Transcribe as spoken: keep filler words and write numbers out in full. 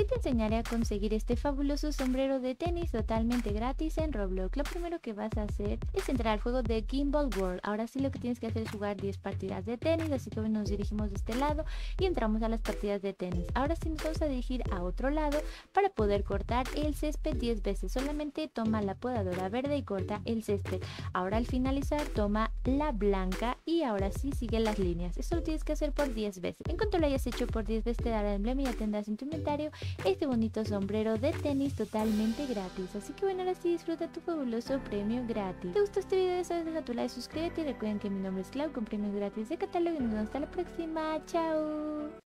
Hoy te enseñaré a conseguir este fabuloso sombrero de tenis totalmente gratis en Roblox. Lo primero que vas a hacer es entrar al juego de Gimbal World. Ahora sí lo que tienes que hacer es jugar diez partidas de tenis, así que nos dirigimos de este lado y entramos a las partidas de tenis. Ahora sí nos vamos a dirigir a otro lado para poder cortar el césped diez veces. Solamente toma la podadora verde y corta el césped. Ahora al finalizar toma la blanca y ahora sí sigue las líneas. Esto lo tienes que hacer por diez veces. En cuanto lo hayas hecho por diez veces te dará el emblema y ya tendrás en tu inventario este bonito sombrero de tenis totalmente gratis. Así que bueno, ahora sí disfruta tu fabuloso premio gratis. ¿Te gustó este video? Ya sabes, deja tu like, suscríbete y recuerden que mi nombre es Clau con premios gratis de catálogo y nos vemos hasta la próxima. Chao.